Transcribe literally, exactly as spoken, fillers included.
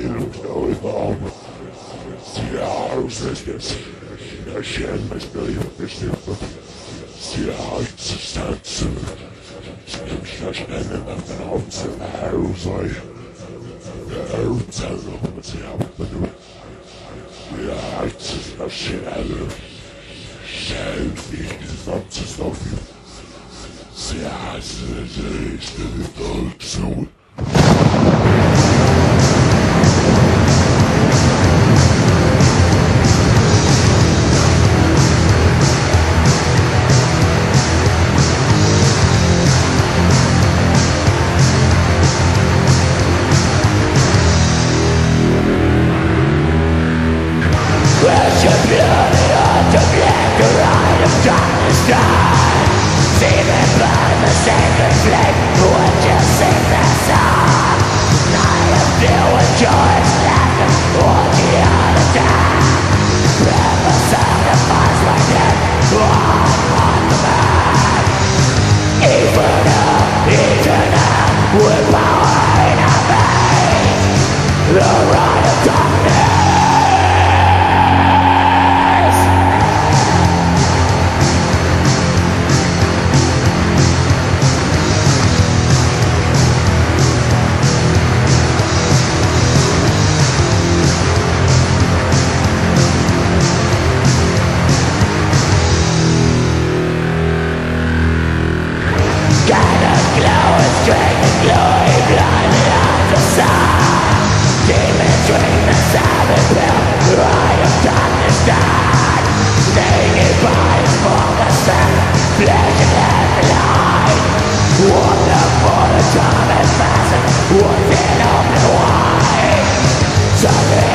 going on. See how this I share my million percent. See how it's stands in the house of the house. I don't tell them what's happening. Yeah, it's just a shit out of selfie, it's not just of you. See how it's the dog so. Where's your beauty on the black ride of darkness died? Seeming by the sacred flame, would you sing that song? Night of fear with joyous laughter, would you understand? Never sacrifice my death, one on the man. Eternal, eternal, with power in our veins. The ride of darkness. Strength and glory blinded out the sun. Demons drink the Sabbath pill, the eye of darkness died. Naked bodies for the sun, flesh and blood. Wonderful the time and fastened, was it open wide. Something